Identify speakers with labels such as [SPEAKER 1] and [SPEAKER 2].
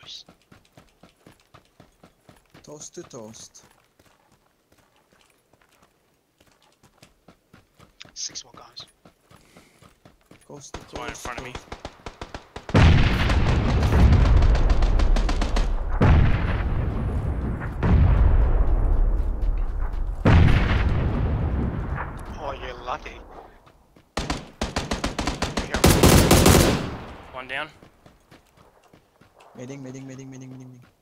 [SPEAKER 1] course.
[SPEAKER 2] Toast to toast.
[SPEAKER 1] 6 more guys.
[SPEAKER 2] Coast to
[SPEAKER 3] There's one in
[SPEAKER 2] coast.
[SPEAKER 3] front of me.
[SPEAKER 1] Oh, you're lucky.
[SPEAKER 3] One down.
[SPEAKER 2] Meeting.